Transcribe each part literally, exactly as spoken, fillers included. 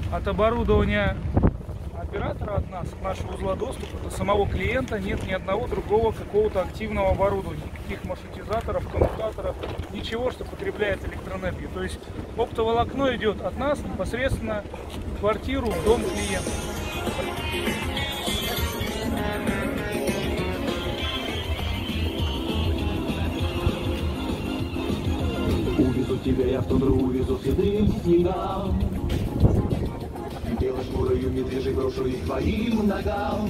от оборудования оператора, от нас, нашего узла доступа, до самого клиента нет ни одного другого какого-то активного оборудования, никаких маршрутизаторов, коммутаторов, ничего, что потребляет электроэнергию. То есть оптоволокно идет от нас непосредственно в квартиру, в дом клиента. Увезу тебя я в тундру, увезу седым снегам. Белошкурою медвежий брошу их твоим ногам.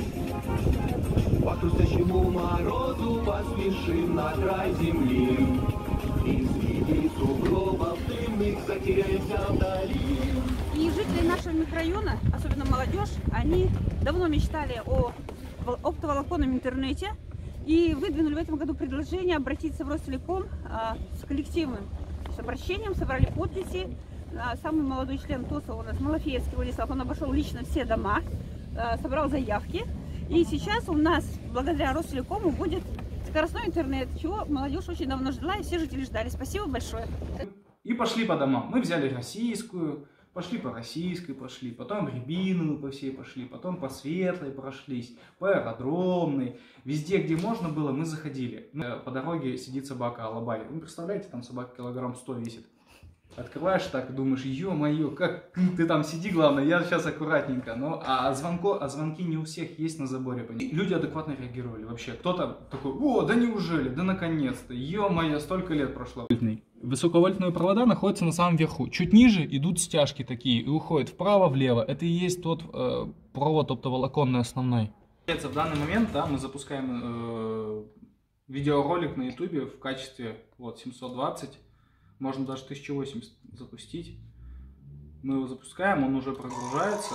По хрустящему морозу поспешим на край земли. И среди сугробов дымных затеряемся вдали. И жители нашего микрорайона, особенно молодежь, они давно мечтали о оптоволоконном интернете и выдвинули в этом году предложение обратиться в Ростелеком а, с коллективным с обращением, собрали подписи. А, самый молодой член ТОСа у нас Малафеевский Владислав, он обошел лично все дома, а, собрал заявки. И сейчас у нас, благодаря Ростелекому, будет скоростной интернет, чего молодежь очень давно ждала, и все жители ждали. Спасибо большое. И пошли по домам. Мы взяли российскую, пошли по российской, пошли, потом рябиновую по всей пошли, потом по светлой прошлись, по аэродромной. Везде, где можно было, мы заходили. По дороге сидит собака Алабай. Вы представляете, там собака килограмм сто весит. Открываешь так и думаешь, ё-моё, как ты там сиди, главное, я сейчас аккуратненько. Но, а, звонко, а звонки не у всех есть на заборе. И люди адекватно реагировали вообще. Кто-то такой, о, да неужели, да наконец-то, ё-моё, столько лет прошло. Высоковольтные провода находятся на самом верху. Чуть ниже идут стяжки такие и уходят вправо-влево. Это и есть тот э, провод оптоволоконный основной. В данный момент, да, мы запускаем э, видеоролик на ютубе в качестве вот, семьсот двадцать. Можно даже тысяча восемьдесят запустить. Мы его запускаем, он уже прогружается.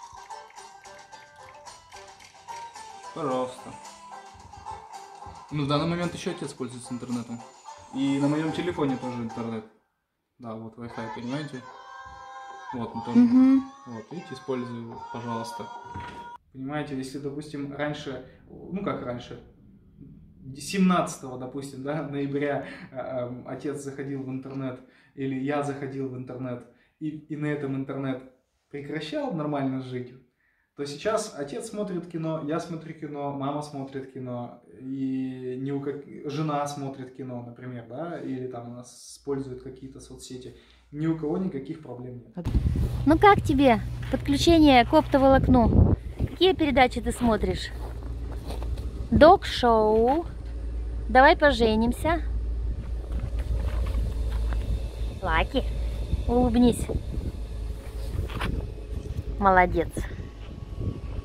Пожалуйста. Ну, в данный момент еще отец пользуется интернетом. И на моем телефоне тоже интернет. Да, вот Wi-Fi, понимаете? Вот, мы тоже. Mm-hmm. Вот, видите, использую его, пожалуйста. Понимаете, если, допустим, раньше, ну как раньше, семнадцатого, допустим, да, ноября э, э, отец заходил в интернет, или я заходил в интернет, и, и на этом интернет прекращал нормально жить, то сейчас отец смотрит кино, я смотрю кино, мама смотрит кино, и не у как... жена смотрит кино, например, да, или там у нас используют какие-то соцсети. Ни у кого никаких проблем нет. Ну как тебе подключение к оптоволокну? Какие передачи ты смотришь? Док-шоу. Давай поженимся. Лаки, улыбнись. Молодец.